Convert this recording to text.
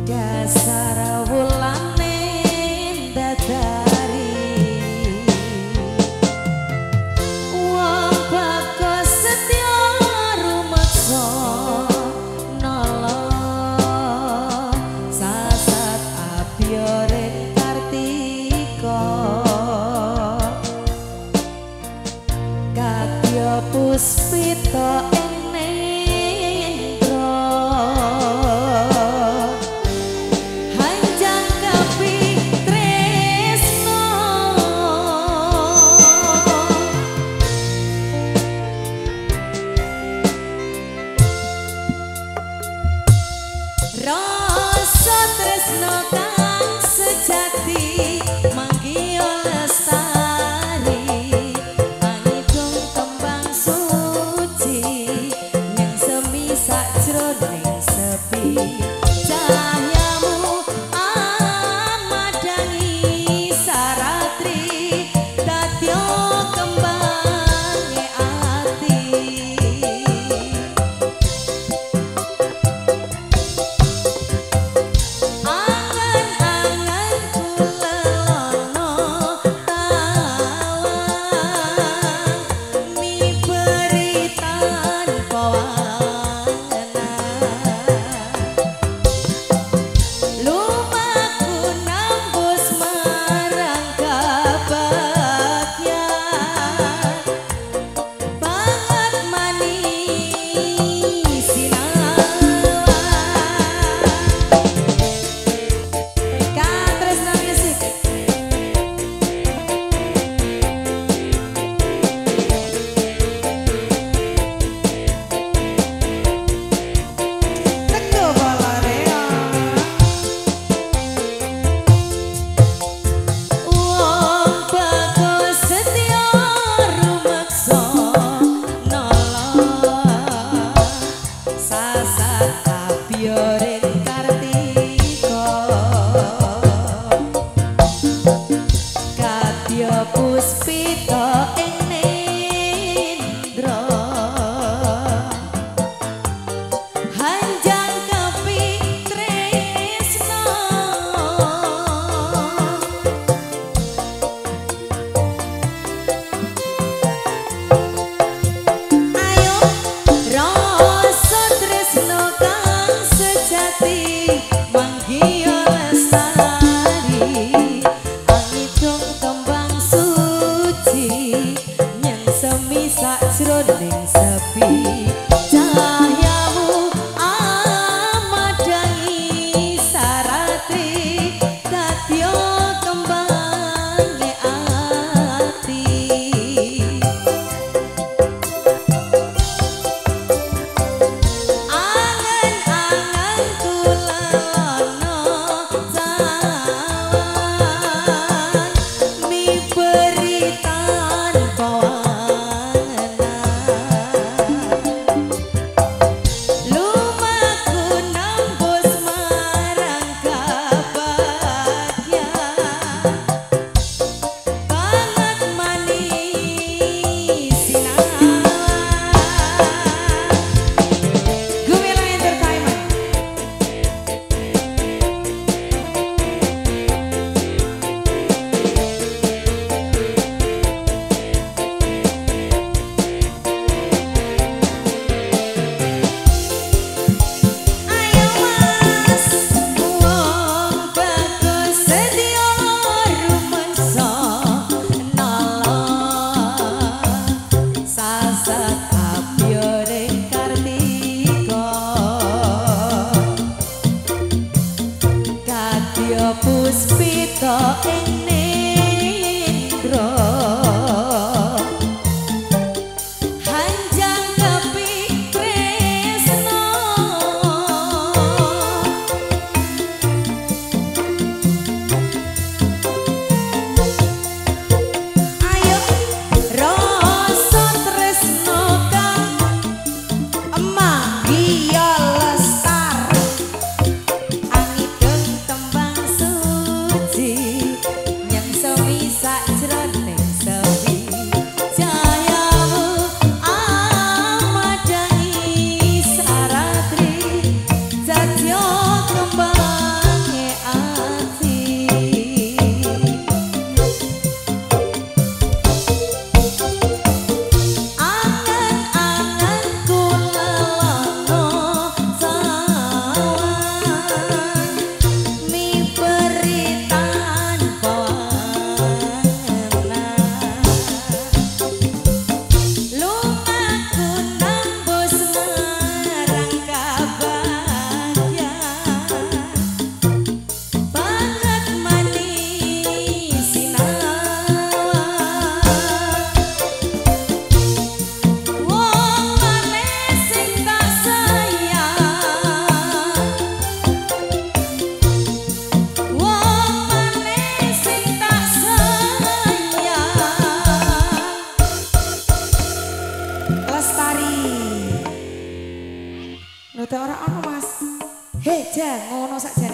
Dasar wulane dadari wong bagus setya rumeksa nolong sasat abiyore kartika kadya puspita rasa tresno kang sejati manggiyo lestari angidung kembang suci ning semi sajroning sepi cahyamu amadangi saratri dadya kembange ati puspita ing nendra hanjang kepitresna ayo rasa tresno kang sejati manggiyo lestari angidung kembang nyang semi sajroning sepi cahyamu amadangi saratri dadya kembange ati angen-angen kulana cawan miberi puspita ing nendra hanjang kepitresna ayo rasa tresno kang manggiyo lestari angidung kembang suci Boten ora ono Mas. He, jan ngono sakjane